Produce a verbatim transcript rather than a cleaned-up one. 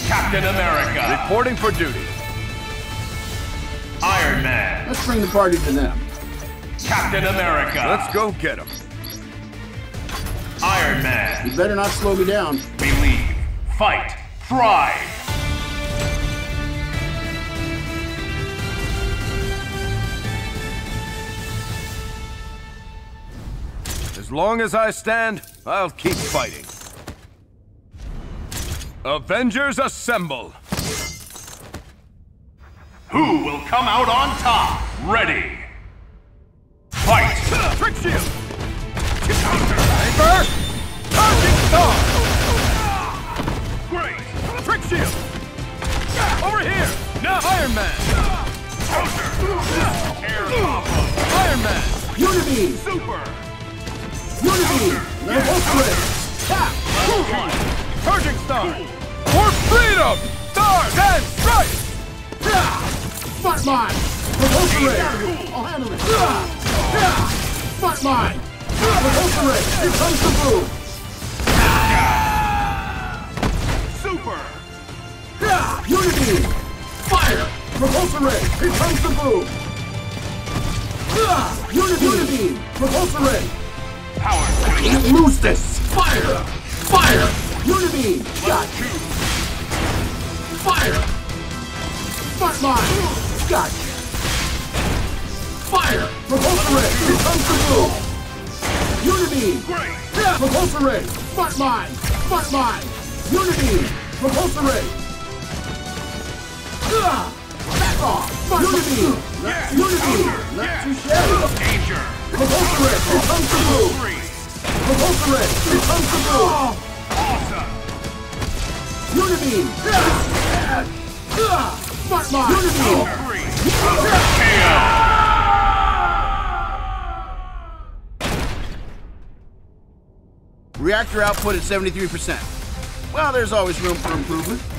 Captain America. Reporting for duty. Iron Man. Let's bring the party to them. Captain America. Let's go get him. Iron Man. You better not slow me down. Believe. Fight. Thrive. As long as I stand, I'll keep fighting. Avengers assemble! Who will come out on top? Ready. Fight. Trick shield! Paper! Charging star! Great. Trick shield! Over here! Now Iron Man! Counter. Air combo. Iron Man! Unity! Super. Unity! Revolver! Tap! Charging star! For freedom! Stars and stripes! Smart Mine! Revolver! I'll handle it! Smart Mine! Revolver! Here comes the boom! Super. Unity! Fire! Revolver! Here comes the boom! Unity! Unity! Revolver! Power. Can't lose this! Fire! Fire! Unity! Got you! Fire! Smart Mine! Got you! Fire! Revolver! Here comes the boom! Unity! Great. Repulsor! Smart Mine! Smart Mine! Unity! Repulsor! Back off! Smart Unity! Yes. Unity! Counter. Not Yes. too shabby! Danger. Repulsor! Here comes the boom! Three. Repulsor! Here comes the boom! Awesome. Unity! Smart Mine! Unity! Three. K O. Reactor output at seventy-three percent. Well, there's always room for improvement.